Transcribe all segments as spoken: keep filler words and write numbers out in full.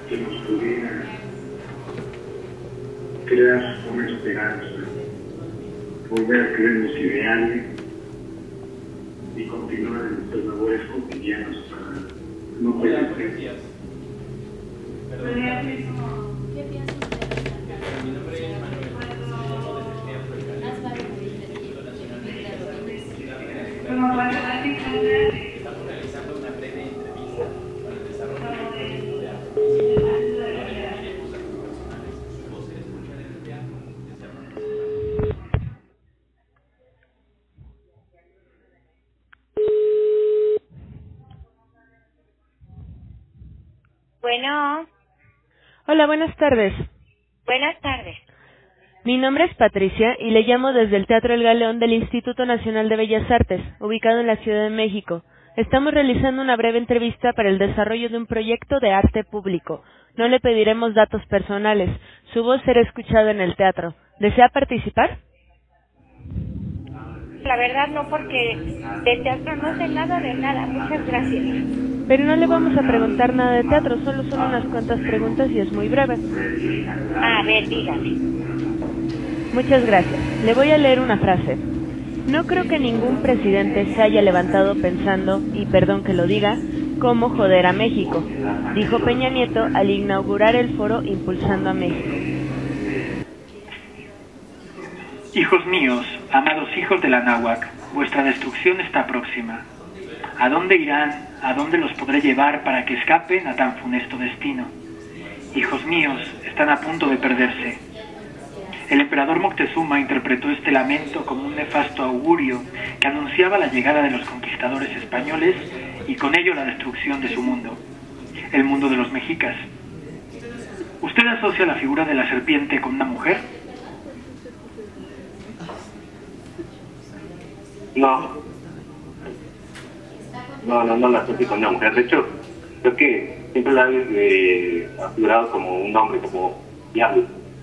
que nos pudiera crear una esperanza, volver a creer en los ideales y continuar en nuestras labores cotidianas para no perder. ¿Qué piensas? Mi nombre es Manuel. Estamos realizando una breve entrevista para el desarrollo del proyecto de arte. No repetiremos datos personales. Su voz se escucha en el teatro. Bueno, Hola, buenas tardes. buenas tardes. Mi nombre es Patricia y le llamo desde el Teatro El Galeón del Instituto Nacional de Bellas Artes, ubicado en la Ciudad de México. Estamos realizando una breve entrevista para el desarrollo de un proyecto de arte público. No le pediremos datos personales. Su voz será escuchada en el teatro. ¿Desea participar? La verdad no, porque de teatro no sé nada de nada. Muchas gracias. Pero no le vamos a preguntar nada de teatro, solo son unas cuantas preguntas y es muy breve. A ver, dígame. Muchas gracias. Le voy a leer una frase. No creo que ningún presidente se haya levantado pensando, y perdón que lo diga, cómo joder a México, dijo Peña Nieto al inaugurar el foro Impulsando a México. Hijos míos, amados hijos de la náhuac, vuestra destrucción está próxima. ¿A dónde irán? ¿A dónde los podré llevar para que escapen a tan funesto destino? Hijos míos, están a punto de perderse. El emperador Moctezuma interpretó este lamento como un nefasto augurio que anunciaba la llegada de los conquistadores españoles y con ello la destrucción de su mundo, el mundo de los mexicas. ¿Usted asocia la figura de la serpiente con una mujer? No. No, no, no la asocio con una mujer. De hecho, creo que siempre la he eh, figurado como un hombre, como diablo.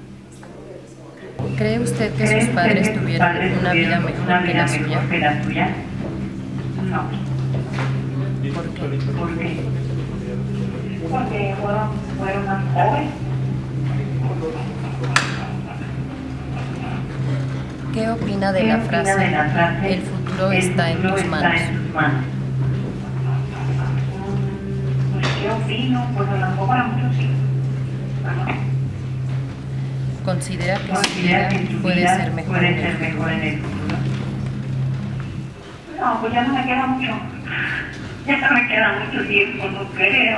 ¿Cree usted que sus padres tuvieron una vida mejor que la suya? No. ¿Por qué? ¿Por qué? Porque fueron, fueron más jóvenes. ¿Qué opina de la frase, el futuro está en tus manos? Pues, ¿qué opino? Pues a lo mejor para muchos sí. ¿Considera que su vida puede ser mejor en el futuro? No, pues ya no me queda mucho. Ya no me queda mucho tiempo, no creo.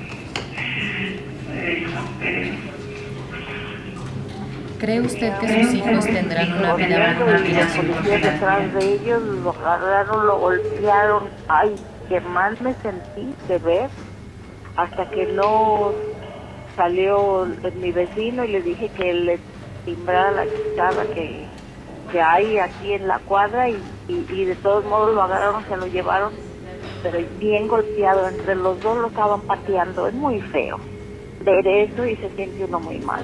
Eh, no creo. ¿Cree usted que sus hijos tendrán una vida mejor que la suya? Detrás de ellos lo agarraron, lo golpearon. Ay, qué mal me sentí de ver, hasta que no salió mi vecino y le dije que le timbrara la guitarra que, que hay aquí en la cuadra y, y, y de todos modos lo agarraron, se lo llevaron, pero bien golpeado, entre los dos lo estaban pateando. Es muy feo ver eso y se siente uno muy mal.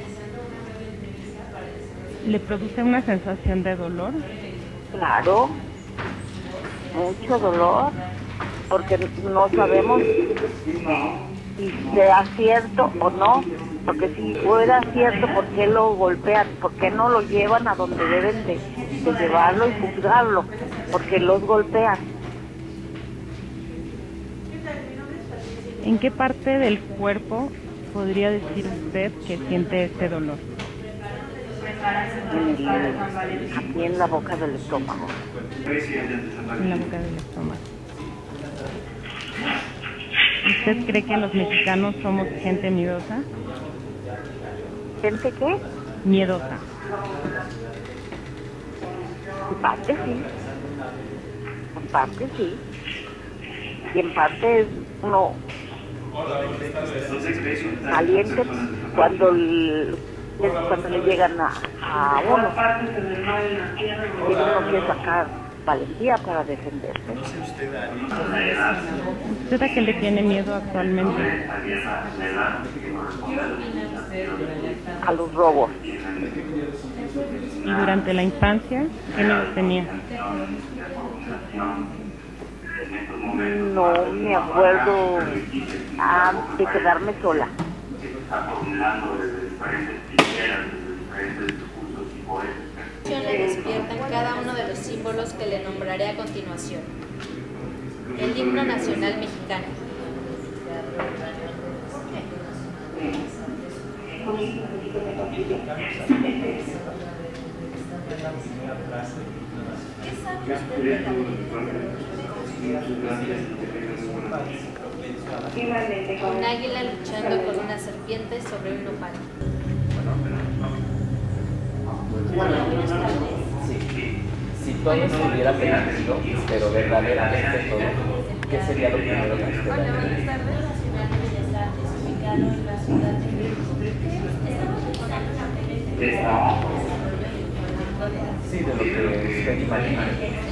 ¿Le produce una sensación de dolor? Claro, mucho dolor, porque no sabemos si sea cierto o no, porque si fuera cierto, ¿por qué lo golpean? ¿Por qué no lo llevan a donde deben de, de llevarlo y juzgarlo? Porque los golpean. ¿En qué parte del cuerpo podría decir usted que siente este dolor? En el, aquí en la boca del estómago. En la boca del estómago. ¿Usted cree que los mexicanos somos gente miedosa? ¿Gente qué? Miedosa. En parte sí. En parte sí. Y en parte es uno valiente cuando el, cuando le llegan a, a uno. Y uno quiere sacar valentía para defenderse. ¿Usted a qué le tiene miedo actualmente? A los robos. ¿Y durante la infancia qué miedo tenía? No me acuerdo ah, de quedarme sola. acumulando desde diferentes trincheras, desde diferentes discursos y poetas. Le despiertan cada uno de los símbolos que le nombraré a continuación. El himno nacional mexicano. Un águila luchando con una serpiente sobre un nopal. Sí. Si todo estuviera permitido, pero verdaderamente todo, ¿qué sería lo primero que usted haría? Buenas tardes. Nacional de Bellas Artes, ubicado en la ciudad de México. Sí, de lo que usted imagina.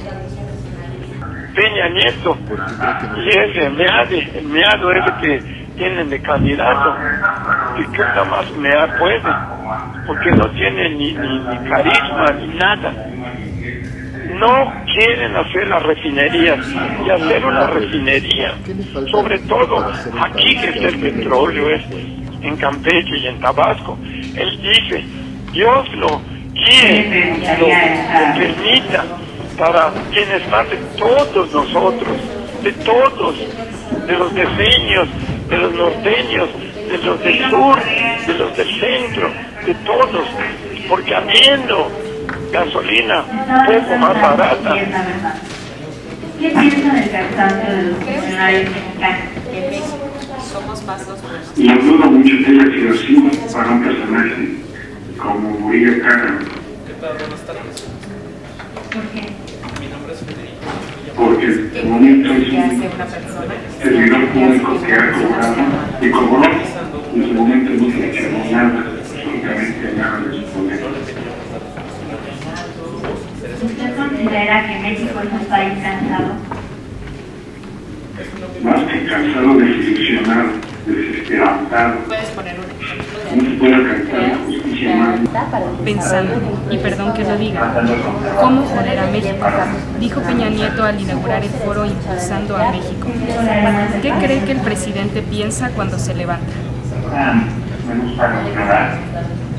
Peña Nieto, y ese meade, el meado ese que tienen de candidato, que nada más mear puede, porque no tiene ni, ni, ni carisma ni nada. No quieren hacer las refinerías y hacer una refinería, sobre todo aquí que está el petróleo, es en Campeche y en Tabasco. Él dice, Dios lo quiere, lo, lo permita para bienestar de todos nosotros, de todos, de los diseños, de los norteños, de los del sur, de los del centro, de todos, porque habiendo gasolina un poco más barata. ¿Qué piensan del cansancio de los funcionarios mexicanos? En México somos más los buenos. Y dudo mucho que haya sido así para un personaje como Murillo Karam. ¿Qué tal? Buenas tardes. ¿Por qué? Mi nombre es Federico. Porque el momento es un servidor público que ha cobrado y cobró en su momento no seleccionó nada, absolutamente nada de su poder. ¿Usted considera que México es un país cansado? Más que cansado, desilusionado, desesperanzado. Puedes poner un ejemplo No se puede alcanzar justicia más. Pensando, y perdón que lo diga, ¿cómo joder a México? Dijo Peña Nieto al inaugurar el foro Impulsando a México. ¿Qué cree que el presidente piensa cuando se levanta? Menos para explorar.